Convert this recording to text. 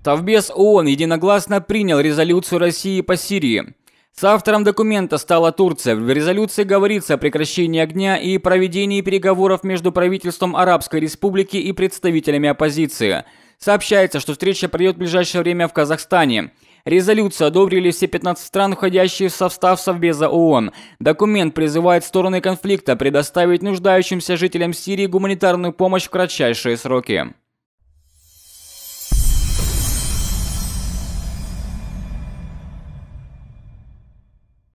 Совбез ООН единогласно принял резолюцию России по Сирии. Соавтором документа стала Турция. В резолюции говорится о прекращении огня и проведении переговоров между правительством Арабской Республики и представителями оппозиции. Сообщается, что встреча пройдет в ближайшее время в Казахстане. Резолюцию одобрили все 15 стран, входящие в состав Совбеза ООН. Документ призывает стороны конфликта предоставить нуждающимся жителям Сирии гуманитарную помощь в кратчайшие сроки.